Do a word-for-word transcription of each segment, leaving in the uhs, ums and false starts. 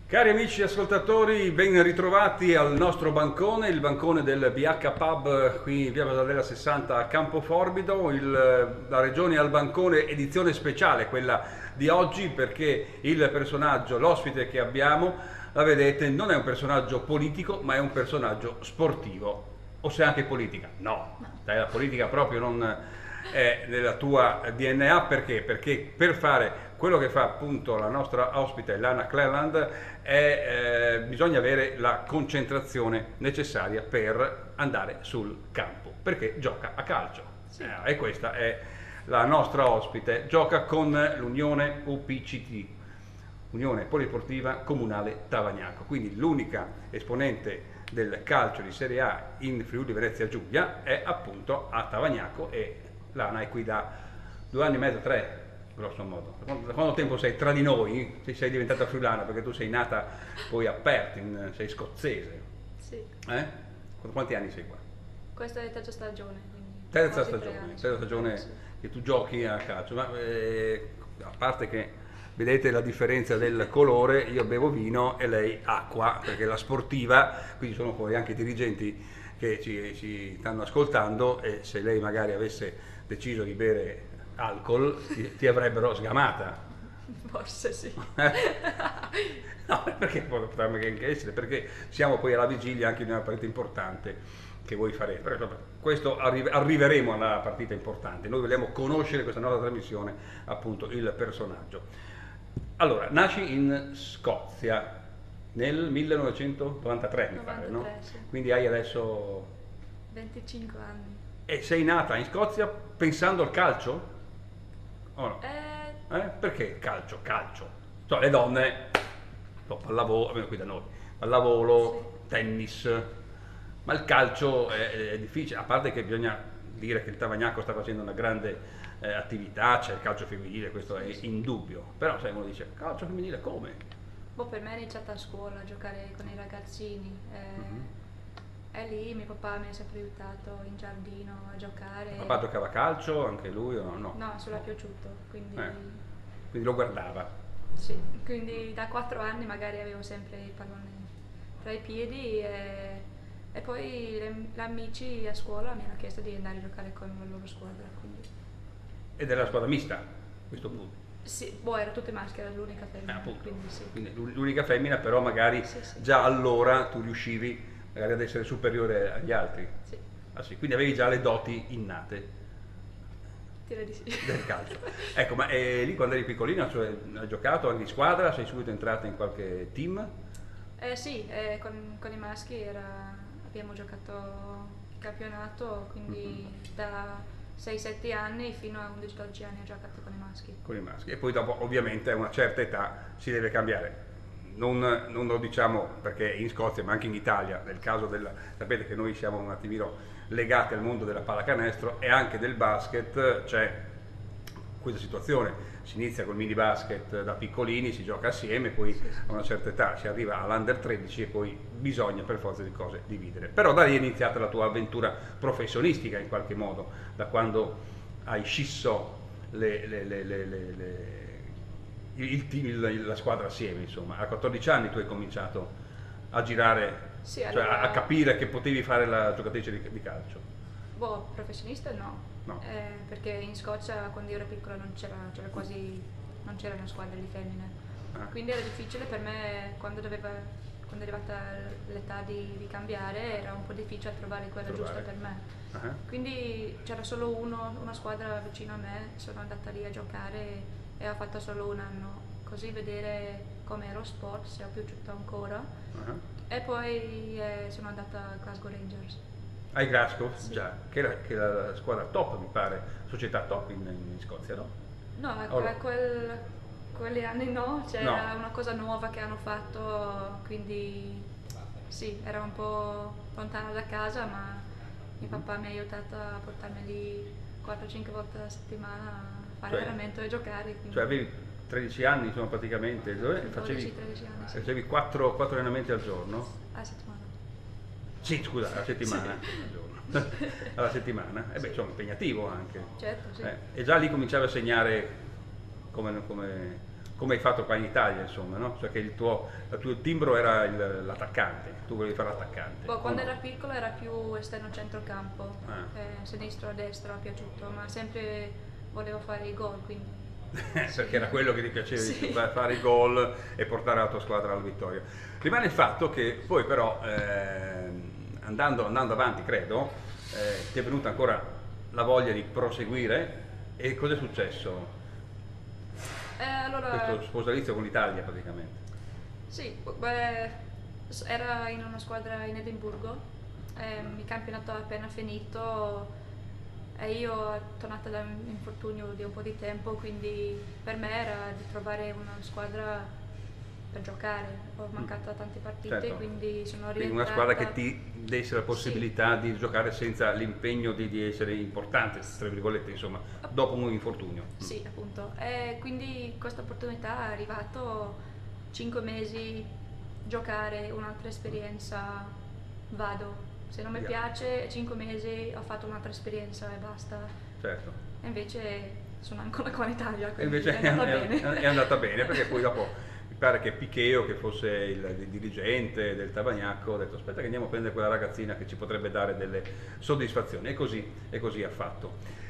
Cari amici ascoltatori, ben ritrovati al nostro bancone, il bancone del B H Pub qui in via Basadella sessanta a Campoforbido, il, la regione al bancone edizione speciale, quella di oggi, perché il personaggio, l'ospite che abbiamo, la vedete, non è un personaggio politico ma è un personaggio sportivo. O se anche politica? No, dai, la politica proprio non è nella tua D N A, perché? Perché per fare quello che fa appunto la nostra ospite Lana Cleland è, eh, bisogna avere la concentrazione necessaria per andare sul campo, perché gioca a calcio. Sì. Eh, e questa è la nostra ospite, gioca con l'Unione U P C T, Unione Polisportiva Comunale Tavagnaco, quindi l'unica esponente del calcio di Serie A in Friuli Venezia Giulia è appunto a Tavagnaco, e Lana è qui da due anni e mezzo, tre, grosso modo. Da quanto, da quanto tempo sei tra di noi? Sei, sei diventata friulana, perché tu sei nata poi a Perth, sei scozzese. Sì, Eh? Quanti anni sei qua? questa è terza stagione, quindi Terza quasi tre stagione, anni. terza stagione Sì. che tu giochi a calcio, ma eh, a parte che vedete la differenza del colore, io bevo vino e lei acqua, perché la sportiva, qui ci sono poi anche i dirigenti che ci, ci stanno ascoltando, e se lei magari avesse deciso di bere alcol ti, ti avrebbero sgamata. Forse sì. No, perché potrebbe anche essere, perché siamo poi alla vigilia anche di una partita importante che voi farete. Però, insomma, questo arri- arriveremo alla partita importante. Noi vogliamo conoscere questa nostra trasmissione, appunto, il personaggio. Allora, nasci in Scozia nel millenovecentonovantatré, mi pare, no? novantatré, sì. Quindi hai adesso... venticinque anni. E sei nata in Scozia pensando al calcio? O no? Eh, Eh? Perché calcio? Calcio. Cioè, le donne, no, pallavolo, almeno qui da noi, pallavolo, tennis, ma il calcio è, è difficile, a parte che bisogna dire che il Tavagnaco sta facendo una grande eh, attività, c'è il calcio femminile, questo è indubbio, però sai, uno dice, calcio femminile come? boh, per me è iniziata a scuola a giocare con i ragazzini. eh, Mhm. E lì mio papà mi ha sempre aiutato in giardino a giocare. Papà giocava a calcio, anche lui o no? No, No, solo è piaciuto, quindi Eh, quindi lo guardava. sì, quindi da quattro anni magari avevo sempre il pallone tra i piedi e, e poi gli amici a scuola mi hanno chiesto di andare a giocare con la loro squadra. Quindi. Ed era la squadra mista, a questo punto. Sì, boh, era tutte maschere, era l'unica Eh, femmina, appunto. quindi sì. Quindi l'u- l'unica femmina, però magari Sì, sì. già allora tu riuscivi magari ad essere superiore agli altri. Sì, Ah sì, quindi avevi già le doti innate direi di sì. del calcio. Ecco, ma eh, lì quando eri piccolina, cioè, hai giocato anche in squadra, sei subito entrata in qualche team? Eh sì, eh, con, con i maschi era, abbiamo giocato il campionato, quindi da sei sette anni fino a undici dodici anni ho giocato con i maschi. Con i maschi. E poi dopo ovviamente a una certa età si deve cambiare. Non, non lo diciamo perché in Scozia, ma anche in Italia, nel caso del... sapete che noi siamo un attimino legati al mondo della pallacanestro e anche del basket, c'è questa situazione. Si inizia col mini basket da piccolini, si gioca assieme, poi a una certa età si arriva all'under tredici e poi bisogna per forza di cose dividere. Però da lì è iniziata la tua avventura professionistica in qualche modo, da quando hai scisso le, le, le, le, le, le il team, il, la squadra assieme, insomma. A quattordici anni tu hai cominciato a girare, Sì, cioè allora, a, a capire che potevi fare la giocatrice di, di calcio. boh, professionista no, No. Eh, perché in Scozia quando io ero piccola non c'era, c'era quasi, non c'era una squadra di femmine, Ah. quindi era difficile per me quando doveva, quando è arrivata l'età di, di cambiare, era un po' difficile trovare quella Trovare. giusta per me. Ah. Quindi c'era solo uno, una squadra vicino a me, sono andata lì a giocare e ho fatto solo un anno, così vedere com'era lo sport, se ho piaciuto ancora. Ah. E poi eh, sono andata a Glasgow Rangers. Ai Glasgow, Sì. già, che era, che era la squadra top, mi pare, società top in, in Scozia, no? No, a, Oh, no. a quel, quegli anni no, c'era No. una cosa nuova che hanno fatto, quindi sì, era un po' lontana da casa, ma mio papà mi ha aiutato a portarmi lì quattro cinque volte a settimana a fare Cioè- allenamento e giocare. Quindi Cioè avevi tredici anni, insomma, praticamente, dove facevi, dodici tredici anni, sì. facevi quattro, quattro allenamenti al giorno? a settimana. Sì, scusa, alla settimana. Al giorno. Alla settimana? E beh, insomma, impegnativo anche. Certo, sì. Eh, e già lì cominciavi a segnare come, come come hai fatto qua in Italia, insomma, no? Cioè che il tuo, il tuo timbro era il- l'attaccante, tu volevi fare l'attaccante. Boh, quando o no? era piccola era più esterno centrocampo, Ah. eh, sinistro a destra mi è piaciuto, ma sempre volevo fare i gol, quindi Perché era quello che ti piaceva di Sì. più, fa- fare i gol e portare la tua squadra alla vittoria. Rimane il fatto che poi però ehm, andando, andando avanti, credo, eh, ti è venuta ancora la voglia di proseguire e cosa è successo? Eh, allora, Questo sposalizio con l'Italia praticamente. sì, beh, s- era in una squadra in Edimburgo, ehm, il campionato è appena finito e io tornata da un infortunio di un po' di tempo, quindi per me era di trovare una squadra per giocare. Ho mancato a tante partite, Certo. quindi sono Quindi rientrata. una squadra che ti desse la possibilità di giocare senza l'impegno di, di essere importante, tra virgolette, insomma, dopo un infortunio. Sì, appunto. E quindi questa opportunità è arrivato cinque mesi, giocare, un'altra esperienza, vado. Se non mi Via. piace, cinque mesi ho fatto un'altra esperienza e basta. Certo. E invece sono ancora qua in Italia, E quindi invece è andata è, bene. è andata bene perché poi dopo mi pare che Picheo, che fosse il, il dirigente del Tavagnacco, ha detto aspetta che andiamo a prendere quella ragazzina che ci potrebbe dare delle soddisfazioni e così, e così ha fatto.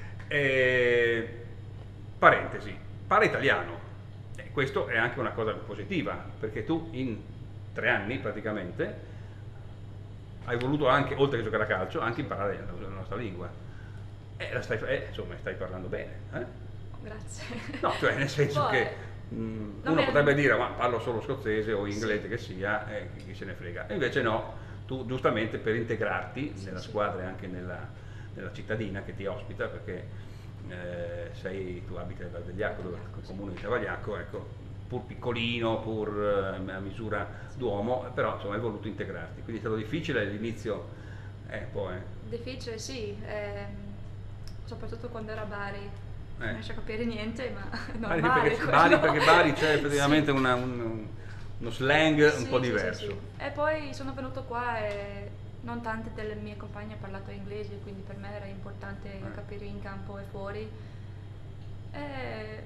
E, parentesi, parla italiano. E questo è anche una cosa positiva perché tu in tre anni praticamente hai voluto anche, oltre che giocare a calcio, anche imparare la, la nostra lingua. E la stai, eh, insomma, stai parlando bene. Eh? Grazie. No, cioè nel senso Poi, che mh, non uno è- potrebbe dire ma parlo solo scozzese o inglese Sì. che sia, e chi se ne frega. E invece no, tu giustamente per integrarti Sì, nella sì. squadra e anche nella, nella cittadina che ti ospita, perché eh, sei, tu abiti a Valdegliacco, dove Valdegliacco, il sì. comune di Tavagliacco, ecco, pur piccolino, pur eh, a misura d'uomo, però insomma hai voluto integrarti. Quindi è stato difficile all'inizio, eh, poi. Difficile, sì, ehm, soprattutto quando era a Bari. Eh. Non riesco a capire niente, ma è Bari, normale perché, quello. Bari, perché Bari c'è effettivamente Sì. una- un- uno slang un Sì, po' sì, sì, diverso. sì. E poi sono venuto qua e non tante delle mie compagne hanno parlato inglese, quindi per me era importante Eh. capire in campo e fuori. E...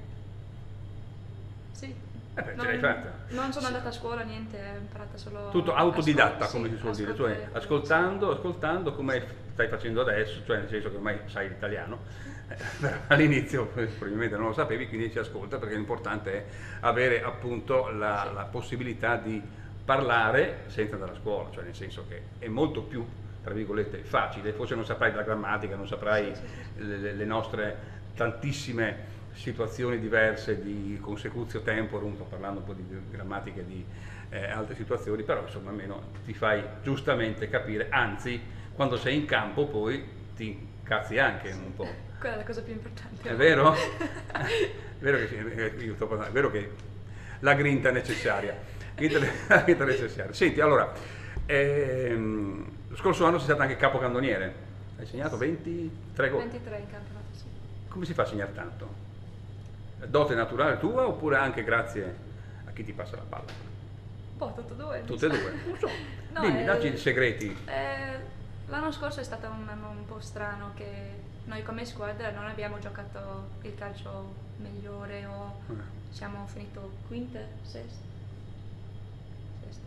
sì. Eh beh, ce non, l'hai fatta. non sono Sì. andata a scuola, niente, ho imparato solo Tutto a autodidatta, ascol- come sì, si suol dire, ascoltare cioè quello, ascoltando, ascoltando come stai facendo adesso, cioè nel senso che ormai sai l'italiano, eh, però all'inizio probabilmente non lo sapevi, quindi si ascolta perché l'importante è avere appunto la, Sì. la possibilità di parlare senza andare a scuola, cioè nel senso che è molto più, tra virgolette, facile, forse non saprai la grammatica, non saprai Sì, sì, sì. le, le nostre tantissime situazioni diverse di consecutio temporum, sto parlando un po' di grammatica e di eh, altre situazioni, però insomma almeno ti fai giustamente capire, anzi quando sei in campo poi ti incazzi anche un po'. Quella è la cosa più importante. È vero? È vero che, sì, eh, io sto parlando, è vero che la grinta è necessaria. Grinta, la grinta è necessaria. Senti, allora, ehm, lo scorso anno sei stato anche capocannoniere, hai segnato ventitré gol. ventitré in campionato, sì. Come si fa a segnare tanto? Dote naturale tua oppure anche grazie a chi ti passa la palla? Un po' tutte e due. Tutte e due, non so. No, Dimmi, eh, dacci i segreti. eh, l'anno scorso è stato un anno un po' strano che noi come squadra non abbiamo giocato il calcio migliore o Eh. siamo finito quinta, sesta. Sesta.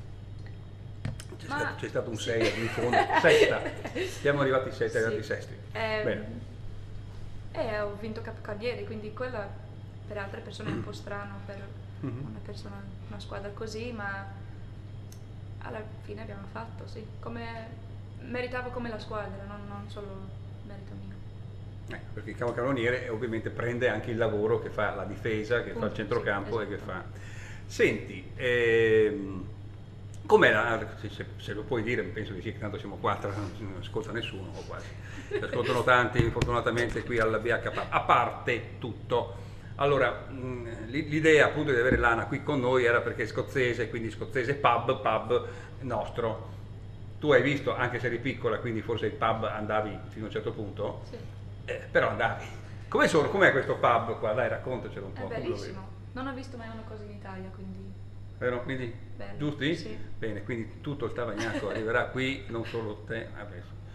C'è, Ma- stato, c'è stato un sì. sei in fondo, sesta. Siamo arrivati sesti, Sì. arrivati sesti. Ehm, Bene. E ho vinto capocannoniere, quindi quella per altre persone è un po' strano per Mhm. una persona, una squadra così, ma alla fine abbiamo fatto, sì, come meritavo come la squadra, non, non solo merito mio. Eh, perché il capocannoniere ovviamente prende anche il lavoro che fa la difesa, che fa il Punto, centrocampo sì, e che esatto. fa... Senti, ehm, com'è la... Se, se- se lo puoi dire, penso che sì, che tanto siamo quattro, non ascolta nessuno o quasi. Si ascoltano tanti, fortunatamente qui alla B H P, a parte tutto. Allora, mh, l'i- l'idea appunto di avere Lana qui con noi era perché è scozzese, quindi scozzese pub, pub nostro. Tu hai visto, anche se eri piccola, quindi forse il pub andavi fino a un certo punto, Sì. eh, però andavi. Come sono? Com'è questo pub qua? Dai, raccontacelo un È po'. come lo vedi. bellissimo, non ho visto mai una cosa in Italia, quindi Vero? Quindi, Bello, giusti? sì. Bene, quindi tutto il Tavagnacco arriverà qui, non solo te. Vabbè,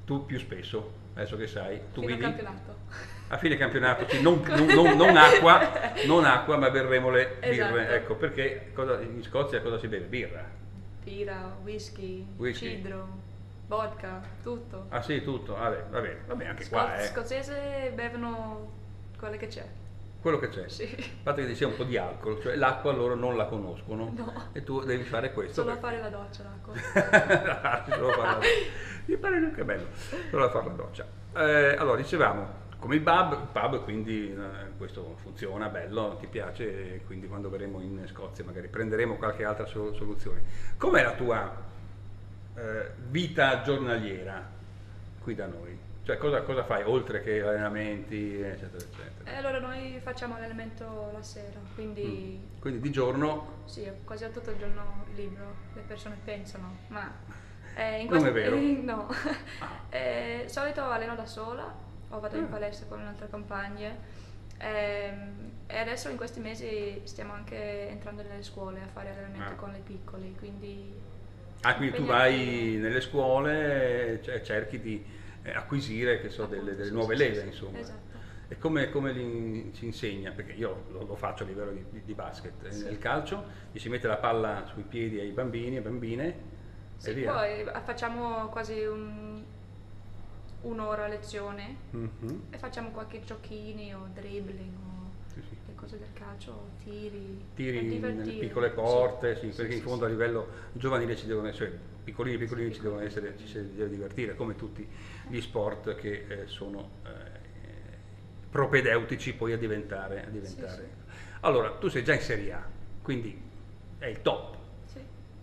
tu più spesso, adesso che sai, tu Fino al guidi? campionato. A fine campionato, sì, non, non- non- non acqua, non acqua, ma berremo le birre, Esatto. ecco, perché cosa- in Scozia cosa si beve? Birra. Birra, whisky, Whisky. cidro, vodka, tutto. Ah sì, tutto, vabbè, va bene, va bene, anche Sco- qua, eh. Scozzese bevono quelle che c'è. Quello che c'è. Sì. Il fatto che ci sia un po' di alcol, cioè l'acqua loro non la conoscono No. e tu devi fare questo. Solo a perché- fare la doccia l'acqua. Solo fare la doccia. Mi pare che bello, solo a fare la doccia. Eh, allora, dicevamo, come il pub, il pub quindi eh, questo funziona, bello, ti piace, e quindi quando verremo in Scozia magari prenderemo qualche altra so- soluzione. Com'è la tua eh, vita giornaliera qui da noi? Cioè cosa, cosa fai oltre che allenamenti, eccetera, eccetera? E allora noi facciamo l'allenamento la sera, quindi Mm. Quindi di giorno sì, quasi tutto il giorno libero, le persone pensano, ma eh, in Non questo- è vero. no. Eh, solito alleno da sola o vado in Ah. palestra con altre compagne. Ehm, e adesso in questi mesi stiamo anche entrando nelle scuole a fare allenamento Ah. con le piccole, quindi Ah, quindi tu impegnativo. vai nelle scuole e cioè, cerchi di eh, acquisire che so, delle, Appunto, delle sì, nuove sì, leve, sì, insomma. esatto. E come, come li ci insegna? Perché io lo, lo faccio a livello di, di- di basket. Sì. Nel calcio gli si mette la palla sui piedi ai bambini e bambine e Sì, via. poi facciamo quasi un- un'ora a lezione Mhm. e facciamo qualche giochini o dribbling o Sì, sì. le cose del calcio, tiri, per Tiri nelle divertire. piccole porte, sì, Sì, perché sì, in sì, fondo a sì. livello giovanile ci devono essere, piccolini piccolini Sì, ci devono piccoli. essere, ci si deve divertire, come tutti gli sport che eh, sono eh, propedeutici poi a diventare. A diventare. Sì, Allora, tu sei già in Serie A, quindi è il top, Sì.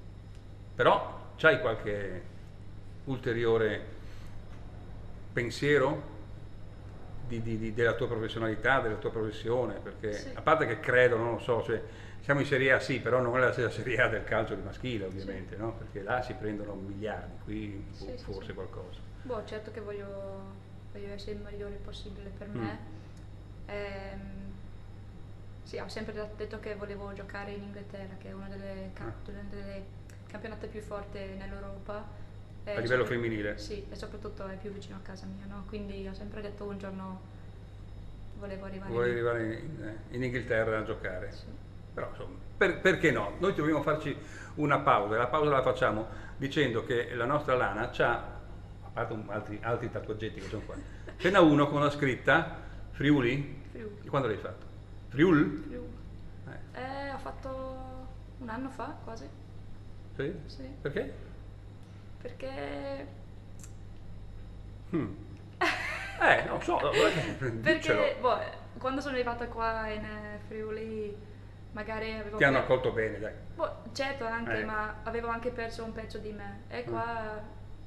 però c'hai qualche ulteriore pensiero di- di- di- della tua professionalità, della tua professione? Perché Sì. a parte che credo, non lo so, cioè, siamo in Serie A sì, però non è la stessa Serie A del calcio di maschile ovviamente, no? Perché là si prendono miliardi, qui Sì, boh, sì, forse sì. qualcosa. Boh, certo che voglio, voglio essere il migliore possibile per Mm. me. Ehm, sì, ho sempre dat- detto che volevo giocare in Inghilterra, che è una delle, ca- Ah. una delle campionate più forti nell'Europa. E A livello sopra- femminile? Sì, e soprattutto è più vicino a casa mia, no? Quindi ho sempre detto un giorno volevo arrivare Vuoi lì. arrivare in, in Inghilterra a giocare? Sì. Però insomma, per- perché no? Noi dobbiamo farci una pausa, e la pausa la facciamo dicendo che la nostra Lana c'ha, a parte un- altri, altri tatuaggetti che sono qua, ce n'ha uno con la scritta Friuli? Friuli. Quando l'hai fatto? Friul? Friuli. Eh, Eh, ho fatto un anno fa quasi, sì? sì, Perché? perché Hmm. Eh, non so, diccelo. Perché boh, quando sono arrivata qua in eh, Friuli magari avevo Ti hanno per- accolto bene, dai. boh, certo anche, Eh. ma avevo anche perso un pezzo di me e Mm. qua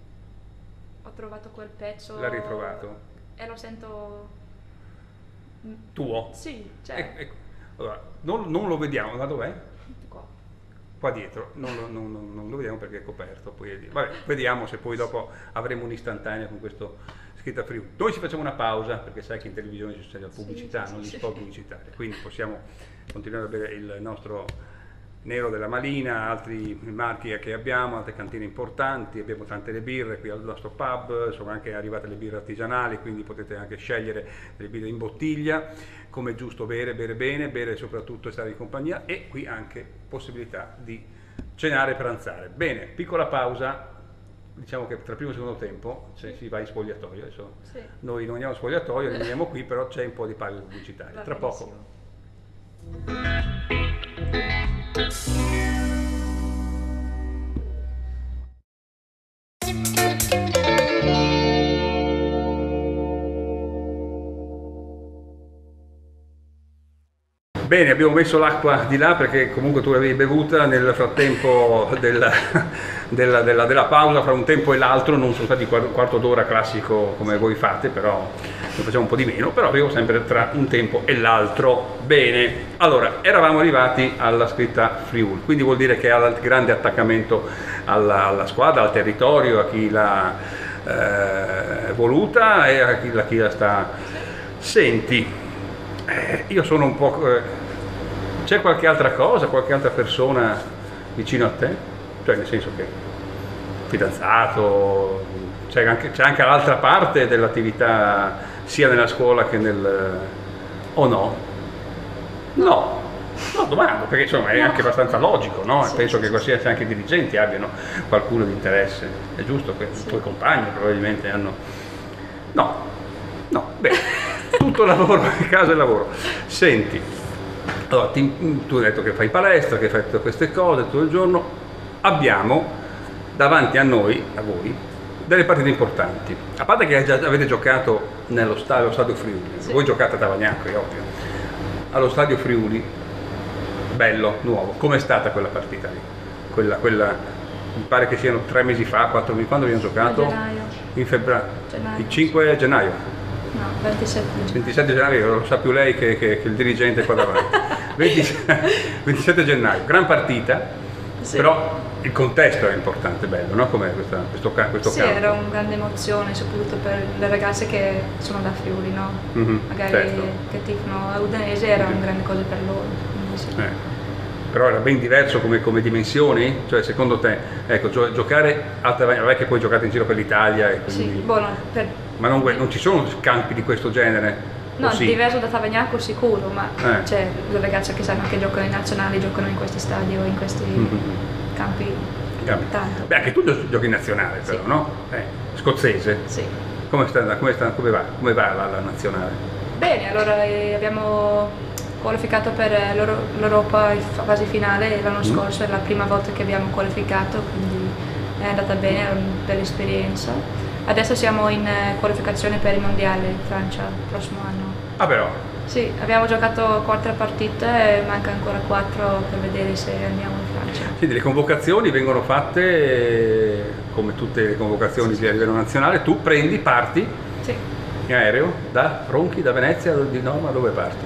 ho trovato quel pezzo L'hai ritrovato? e lo sento mm, Tuo? sì, cioè Ecco, ecco. Allora, non, non lo vediamo, ma dov'è? qua. Qua dietro, non lo, non- non- non lo vediamo perché è coperto. Poi è di- vabbè, vediamo se poi dopo avremo un'istantanea con questo scritta Friuli. Noi ci facciamo una pausa perché sai che in televisione ci sono la pubblicità, Sì, non gli sì, spot sì. pubblicitari, quindi possiamo continuare a bere il nostro Nero della Malina, altri marchi che abbiamo, altre cantine importanti, abbiamo tante le birre qui al nostro pub, sono anche arrivate le birre artigianali, quindi potete anche scegliere le birre in bottiglia, come è giusto bere, bere bene, bere soprattutto e stare in compagnia, e qui anche possibilità di cenare e pranzare. Bene, piccola pausa, diciamo che tra primo e secondo tempo cioè, Sì. si va in spogliatoio, adesso Sì. noi non andiamo in spogliatoio, rimaniamo qui, però c'è un po' di pausa pubblicitaria, Va tra benissimo. poco. Bene, abbiamo messo l'acqua di là perché comunque tu l'avevi bevuta nel frattempo della, della- della- della pausa, fra un tempo e l'altro, non sono stati quar- quarto d'ora classico come voi fate, però ne facciamo un po' di meno, però avevo sempre tra un tempo e l'altro. Bene, allora, eravamo arrivati alla scritta Friuli, quindi vuol dire che ha il grande attaccamento alla, alla squadra, al territorio, a chi l'ha eh, voluta e a chi, a chi la sta... Senti, eh, io sono un po'... eh, c'è qualche altra cosa, qualche altra persona vicino a te? Cioè nel senso che fidanzato, c'è anche, c'è anche l'altra parte dell'attività sia nella scuola che nel... o no? No, no, domando, perché insomma è No. anche abbastanza logico, no? Sì, Penso sì, che sì, qualsiasi anche i dirigenti abbiano qualcuno di interesse, è giusto che Sì. i tuoi compagni probabilmente hanno... No, no, bene, tutto lavoro, casa e lavoro. Senti, allora, ti- tu hai detto che fai palestra, che fai tutte queste cose tutto il giorno, abbiamo davanti a noi, a voi, delle partite importanti. A parte che già avete giocato nello stadio, allo stadio Friuli, Sì. voi giocate a Tavagnacco, è ovvio. Allo stadio Friuli, bello, nuovo. Com'è stata quella partita lì? Quella, quella, mi pare che siano tre mesi fa, quattro mesi, quando abbiamo giocato? A gennaio. In febbraio. Gennaio. Il cinque gennaio. No, ventisette gennaio. ventisette gennaio, lo sa più lei che, che- che il dirigente qua davanti. venti ventisette gennaio, gran partita, Sì. però il contesto è importante, bello, no? Com'è questa- questo, ca- questo Sì, campo? era una grande emozione, soprattutto per le ragazze che sono da Friuli, no? Mhm, Magari certo. che tifano a Udinese era una grande cosa per loro. Quindi sì. Eh. Però era ben diverso come, come dimensioni? Cioè secondo te, ecco, gio- giocare a Tavagnacco, non è che poi giocate in giro per l'Italia e Sì, quindi... buono, per- Ma non, non ci sono campi di questo genere? no, O sì? diverso da Tavagnacco sicuro, ma Eh. c'è le ragazze che sanno che giocano in nazionali, giocano in questi stadi o in questi Mhm. campi Campi. tanto. Beh, anche tu gio- giochi in nazionale però, Sì. no? Eh, scozzese. Sì. Come, sta, come, sta, come va? Come va la, la nazionale? Bene, allora eh, abbiamo qualificato per eh, l'Euro- l'Europa in fa- fase finale l'anno Mm. scorso, è la prima volta che abbiamo qualificato, quindi è andata bene, è una bella esperienza. Adesso siamo in eh, qualificazione per il mondiale in Francia il prossimo anno. Ah però, Sì, abbiamo giocato quattro partite e manca ancora quattro per vedere se andiamo in Francia. quindi le convocazioni vengono fatte eh, come tutte le convocazioni Sì, a sì. livello nazionale, tu prendi, parti Sì. in aereo da Ronchi, da Venezia, di no, ma dove parti?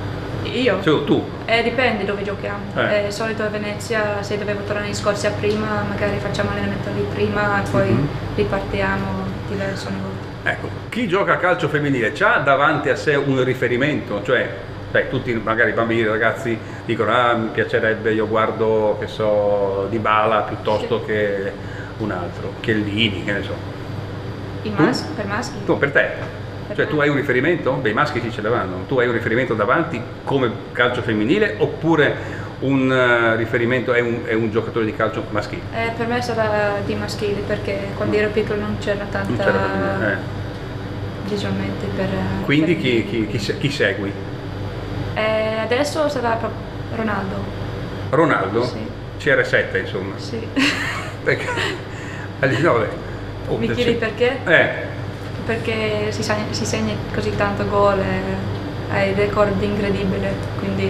Io? Cioè, tu? Eh, dipende dove giochiamo. Eh. Eh, solito a Venezia, se dovevo tornare in Scozia prima, magari facciamo allenamento lì prima e poi Mhm. ripartiamo diverse ogni volta. Ecco, chi gioca a calcio femminile c'ha davanti a sé un riferimento, cioè sai, tutti magari i bambini, i ragazzi dicono ah mi piacerebbe, io guardo che so Dybala piuttosto Sì. che un altro, Chiellini, che ne so. I Tu? mas- per maschi? Tu, per te? Per Cioè me. tu hai un riferimento? Beh, i maschi sì ce l'hanno, tu hai un riferimento davanti come calcio femminile oppure un eh, riferimento è un, è un giocatore di calcio maschile? Eh, per me sarà di maschile perché quando ero piccolo non c'era tanta Non c'era femminile, eh. visualmente per... Quindi per- chi, chi- chi se- chi segui? Eh, adesso sarà pro- Ronaldo. Ronaldo? Sì. C R sette insomma. Sì. Perché? Allora, no, vabbè. Oh, Mi del chiedi sì. perché? Eh, Perché si, sa- si segna così tanto gol e ha il record incredibile, quindi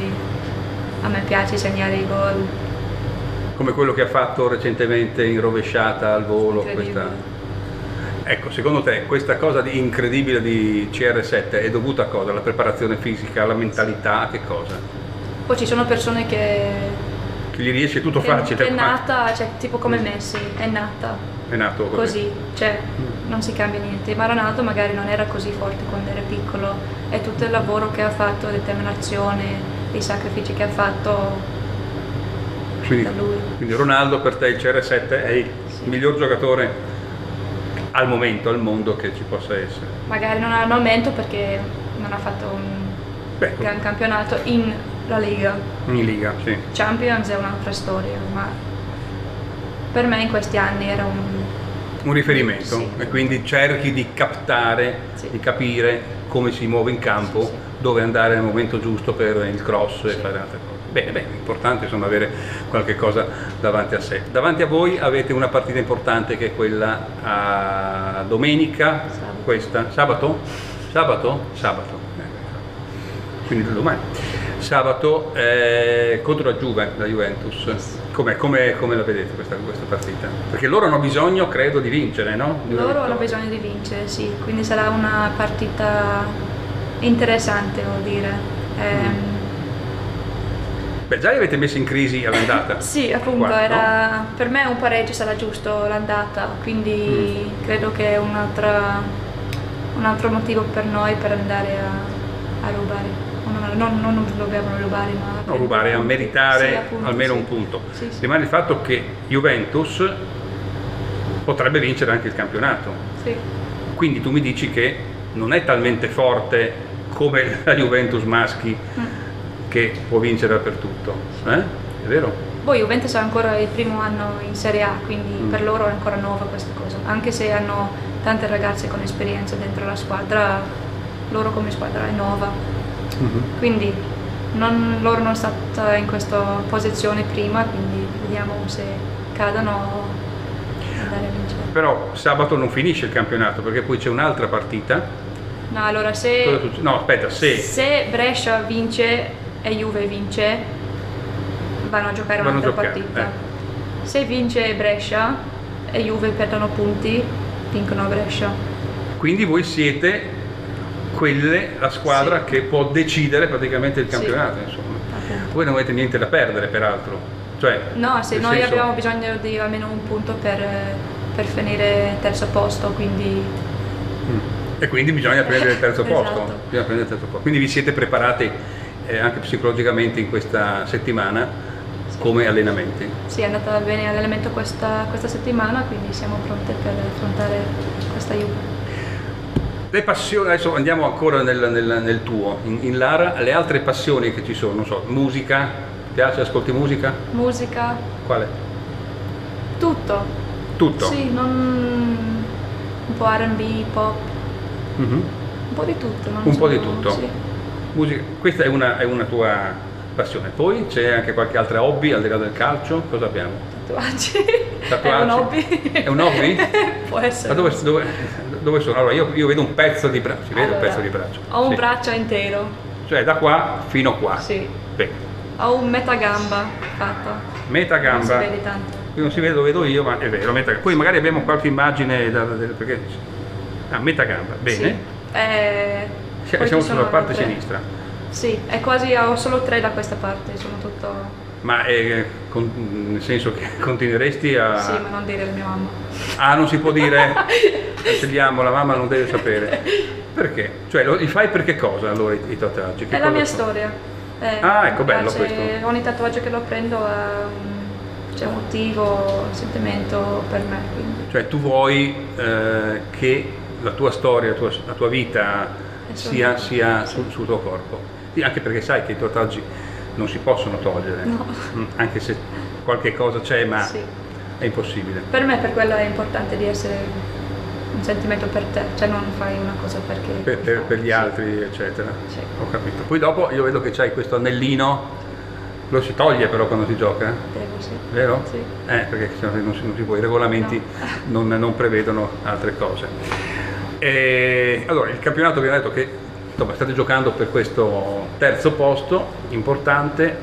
a me piace segnare i gol. come quello che ha fatto recentemente in rovesciata al volo. Incredibile. Questa... Ecco, secondo te questa cosa di incredibile di C R sette è dovuta a cosa? Alla preparazione fisica, alla mentalità, a che cosa? Poi ci sono persone che, Che gli riesce tutto che, facile? che è ma nata, cioè tipo come Mm. Messi, è nata è nato così. così, cioè Mm. non si cambia niente. Ma Ronaldo magari non era così forte quando era piccolo, è tutto il lavoro che ha fatto, determinazione, i sacrifici che ha fatto Quindi, da lui. quindi Ronaldo per te il C R sette è il Sì. miglior giocatore al momento, al mondo che ci possa essere. Magari non al momento perché non ha fatto un Beh, gran campionato in la Liga. in Liga, sì. Champions è un'altra storia, ma per me in questi anni era un... Un riferimento Sì. e quindi cerchi di captare, Sì. di capire come si muove in campo, Sì, sì. dove andare nel momento giusto per il cross e Sì. fare altre cose. Bene, bene, è importante insomma avere qualche cosa davanti a sé. Davanti a voi avete una partita importante che è quella a domenica, Sabato. questa, sabato? Sabato? Sabato. Eh, Quindi domani. Sabato eh, contro la Juve, la Juventus. Com'è, come, come la vedete questa, questa partita? Perché loro hanno bisogno, credo, di vincere, no? Di una Loro hanno vittoria. bisogno di vincere, sì, quindi sarà una partita interessante, vuol dire. Ehm, Beh, già li avete messi in crisi all'andata. Sì, appunto, Qua, era, per me un pareggio sarà giusto l'andata, quindi Mm. credo che è un'altra, un altro motivo per noi per andare a, a rubare. Non, non, non dobbiamo rubare, ma... No, rubare, a meritare Sì, appunto, almeno sì. un punto. Sì, sì. Rimane il fatto che Juventus potrebbe vincere anche il campionato. Sì. Quindi tu mi dici che non è talmente forte come la Juventus maschi Mm. che può vincere dappertutto, eh? È vero? Poi Juventus è ancora il primo anno in Serie A, quindi Mm. per loro è ancora nuova questa cosa. Anche se hanno tante ragazze con esperienza dentro la squadra, loro come squadra è nuova. Mhm. Quindi non, loro non sono stati in questa posizione prima, quindi vediamo se cadano o andare a vincere. Però sabato non finisce il campionato perché poi c'è un'altra partita. No, allora Cosa se, succede? No, aspetta, se se Brescia vince e Juve vince, vanno a giocare Vanno a un'altra giocare, partita. eh. Se vince Brescia e Juve perdono punti, vincono a Brescia. quindi voi siete quelle, la squadra Sì. che può decidere praticamente il Sì. campionato, insomma. Appunto. Voi non avete niente da perdere, peraltro. Cioè, No, se nel noi senso- abbiamo bisogno di almeno un punto per, per finire terzo posto, quindi Mm. E quindi bisogna prendere il terzo Esatto. posto. Bisogna prendere il terzo posto. Quindi vi siete preparati eh, anche psicologicamente in questa settimana Sì. come allenamenti. sì, è andata bene l'allenamento questa, questa settimana, quindi siamo pronte per affrontare questa Juve. Le passioni, adesso andiamo ancora nel, nel- nel tuo, in, in Lara, le altre passioni che ci sono, non so, musica, ti piace, ascolti musica? Musica, Quale? tutto. Tutto? Sì, non... un po' R and B, pop, Mhm. un po' di tutto. non Un po' so- di tutto. Sì. Musica, questa è una, è una tua passione. Poi c'è anche qualche altra hobby al di là del calcio? Cosa abbiamo? Tatuaggi. Tatuaggi? È un hobby. È un hobby? Può essere. Ma dove, dove- dove sono? Allora io, io vedo un pezzo di braccio, si vede Allora, un pezzo di braccio. Ho un Sì. braccio intero. Cioè da qua fino qua. Sì. Bene. Ho un metà gamba fatta. Metà Non si gamba. vede tanto. Qui non si vede, lo vedo io, ma è vero. Metà, poi magari abbiamo qualche immagine da, da- perché ah, metà gamba. Bene. Sì. Eh, Sia- poi Siamo ci sulla sono parte tre. sinistra. Sì, è quasi, ho solo tre da questa parte, sono tutto... Ma eh, con- nel senso che continueresti a... Sì, ma non dire alla mia mamma. Ah, non si può dire, cancelliamo, la mamma non deve sapere. Perché? Cioè, lo, li fai per che cosa allora i, i tatuaggi? Che È la cosa mia sono? storia. Eh, Ah, ecco, mi bello piace- questo. Ogni tatuaggio che lo prendo ha un, c'è un motivo, un sentimento per me, quindi... Cioè, tu vuoi eh, che la tua storia, la tua, la tua vita È sia, solo- sia sì. sul, sul tuo corpo. Sì, anche perché sai che i tatuaggi non si possono togliere, No. Mm, anche se qualche cosa c'è, ma Sì. è impossibile. Per me per quello è importante di essere un sentimento per te, cioè non fai una cosa perché... Per, per- per gli Sì. altri, eccetera. Sì. Ho capito. Poi dopo io vedo che c'hai questo anellino, lo si toglie però quando si gioca, Devo, sì. vero? Sì. Eh, perché se no non si, non si può, i regolamenti non, non prevedono altre cose. E, allora, il campionato abbiamo detto che insomma, state giocando per questo terzo posto importante.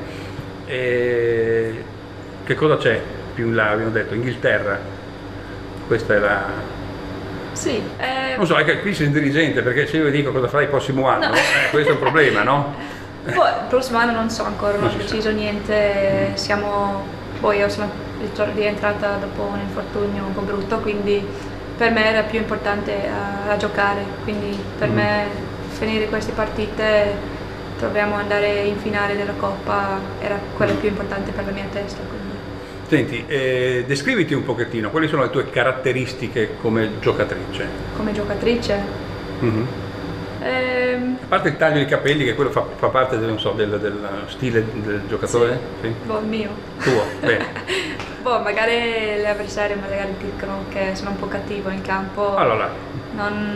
E che cosa c'è più in là? Abbiamo detto Inghilterra. Questa è la. Sì, eh, Non so, è che qui sei il dirigente perché se io vi dico cosa farai il prossimo anno, No. eh, questo è un problema, no? poi il prossimo anno non so ancora, non Non ho si sa. deciso niente, siamo... Poi io sono ritor- rientrata dopo un infortunio un po' brutto, quindi per me era più importante a, a giocare, quindi per Mm. me finire queste partite, proviamo ad andare in finale della Coppa, era quello più importante per la mia testa. Quindi. Senti, eh, descriviti un pochettino, quali sono le tue caratteristiche come giocatrice? Come giocatrice, Mhm. ehm, A parte il taglio di capelli, che quello fa, fa parte del, non so, del, del stile del giocatore? Sì. boh, mio. Tuo, bene. Boh, magari gli avversari magari dicono che sono un po' cattivo in campo. Allora, Non...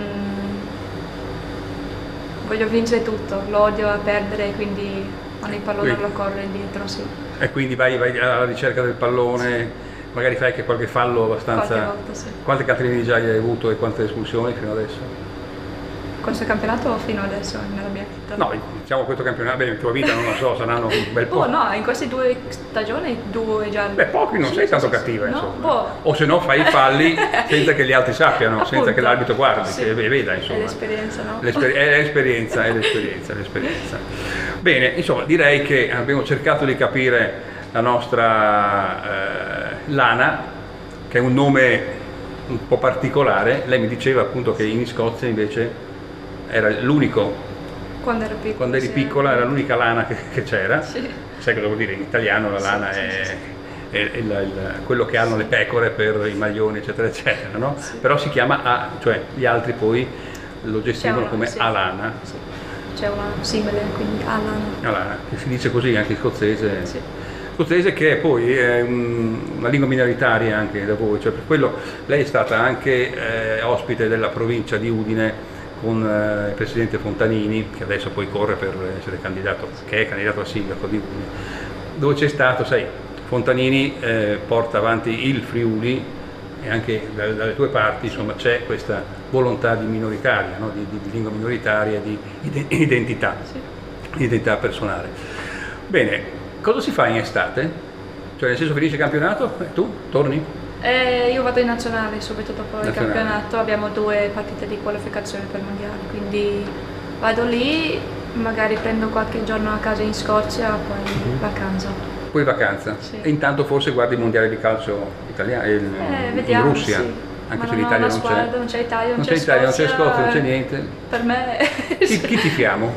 Voglio vincere tutto, lo odio a perdere, quindi ogni pallone Quindi- lo corro indietro, sì. e quindi vai, vai alla ricerca del pallone, magari fai anche qualche fallo abbastanza... Qualche volta, sì. Quante cartellini già hai avuto e quante espulsioni fino adesso? Questo campionato o fino adesso nella mia vita? No, diciamo questo campionato, beh, in tua vita non lo so, saranno un bel po'. Oh no, in queste due stagioni due già... Beh, pochi non Sì, sei sì, tanto sì, cattiva, sì. No, insomma. boh. O se no fai i falli senza che gli altri sappiano, senza Appunto. che l'arbitro guardi, Sì. che veda, È insomma. l'esperienza, no? L'esper- è l'esperienza, è l'esperienza, è l'esperienza. Bene, insomma, direi che abbiamo cercato di capire la nostra eh, Lana, che è un nome un po' particolare. Lei mi diceva appunto che in Scozia invece era l'unico, Quando ero piccola. quando eri sì. piccola era l'unica lana che, che c'era. Sì. Sai cosa vuol dire? In italiano la Sì, lana sì, è, sì, sì. è il, il, quello che hanno le pecore per i maglioni eccetera eccetera, no? Sì. Però si chiama A, cioè gli altri poi lo gestiscono una, come sì. Alana. Sì. C'è una simile, quindi Alana. Alana, che si dice così anche in scozzese. Sì. Scozzese che poi è un, una lingua minoritaria anche da voi, cioè per quello lei è stata anche eh, ospite della provincia di Udine con eh, il presidente Fontanini, che adesso poi corre per essere candidato, che è candidato a sindaco di Udine, dove c'è stato, sai, Fontanini eh, porta avanti il Friuli e anche dalle, dalle tue parti insomma c'è questa volontà di minoritaria, no? di, di, di lingua minoritaria, di identità, Sì. identità personale. Bene. Cosa si fa in estate? Cioè nel senso finisce il campionato e tu torni? Eh, io vado in nazionale subito dopo il Nazionale. campionato, abbiamo due partite di qualificazione per il mondiale, quindi vado lì, magari prendo qualche giorno a casa in Scozia, poi Mhm. vacanza. Poi vacanza? Sì. E intanto forse guardi il mondiale di calcio italiano Eh, in vediamo, Russia? sì. Anche Ma se non ho l'Italia una non squadra, c'è. non c'è Italia, non, Non c'è Italia, non c'è Scozia, non c'è eh, niente. Per me Chi, chi tifiamo?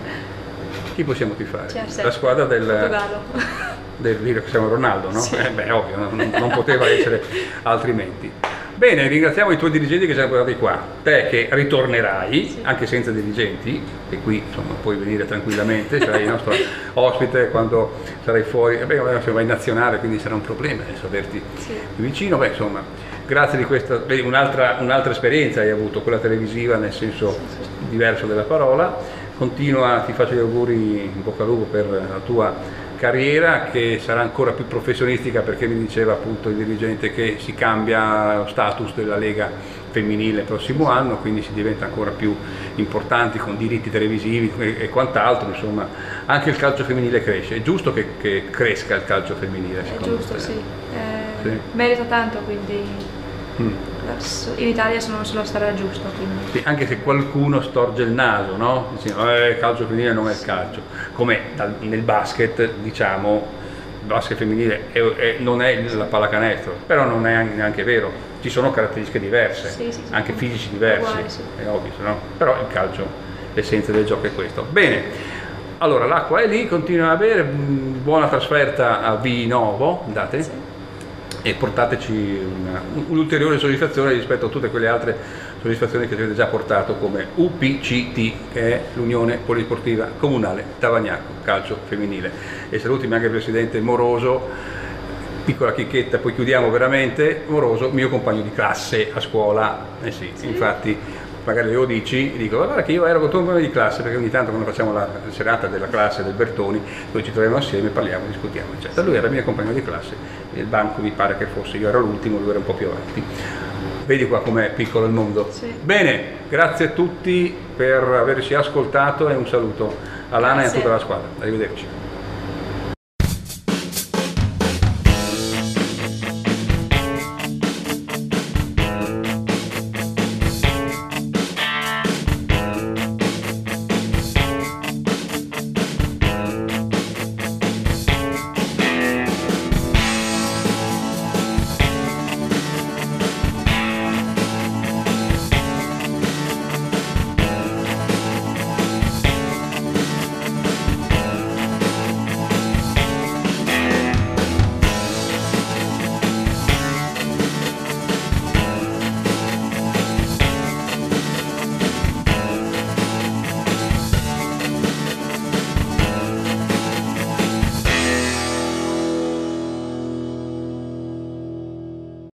Chi possiamo tifare? C R sette. La squadra del, Portogallo. del dire che siamo Ronaldo, no? Sì. Eh beh, ovvio, non, non poteva essere altrimenti. Bene, ringraziamo i tuoi dirigenti che ci hanno portati qua, te che ritornerai, Sì. anche senza dirigenti, e qui insomma puoi venire tranquillamente, sarai il nostro ospite quando sarai fuori, e beh, se vai in nazionale quindi sarà un problema adesso averti Sì. più vicino, beh insomma, grazie di questa, vedi, un'altra, un'altra esperienza hai avuto, quella televisiva nel senso Sì, sì. diverso della parola, continua, ti faccio gli auguri in bocca al lupo per la tua carriera che sarà ancora più professionistica perché mi diceva appunto il dirigente che si cambia lo status della Lega femminile il prossimo anno, quindi si diventa ancora più importanti con diritti televisivi e, e quant'altro, insomma anche il calcio femminile cresce, è giusto che, che cresca il calcio femminile È secondo giusto, te? sì. Eh, Sì. Merita tanto, quindi Mm. in Italia sono sulla strada giusta, quindi. Sì, anche se qualcuno storge il naso, no? Dicendo, eh, il calcio femminile non è il calcio, come dal- nel basket, diciamo, il basket femminile è- è- non è la pallacanestro, però non è neanche vero, ci sono caratteristiche diverse, Sì, sì, sì. anche fisici diversi, Uguali, sì. è ovvio, no? Però il calcio, l'essenza del gioco è questo. Bene, allora l'acqua è lì, continua a bere, mm, buona trasferta a Vinovo, andate? Sì. E portateci una- un'ulteriore soddisfazione rispetto a tutte quelle altre soddisfazioni che ci avete già portato come U P C T, che è l'Unione Polisportiva Comunale Tavagnacco Calcio Femminile. E salutimi anche il presidente Moroso, piccola chicchetta, poi chiudiamo veramente. Moroso, mio compagno di classe a scuola, eh sì, Sì. infatti magari lo dici, dico guarda che io ero con tuo compagno di classe, perché ogni tanto quando facciamo la serata della classe del Bertoni noi ci troviamo assieme, parliamo, discutiamo eccetera. Lui era il mio compagno di classe, il banco mi pare che fosse, io ero l'ultimo, lui era un po' più avanti. Vedi qua com'è piccolo il mondo. Sì. Bene, grazie a tutti per averci ascoltato e un saluto a Lana e a Grazie. tutta la squadra, arrivederci.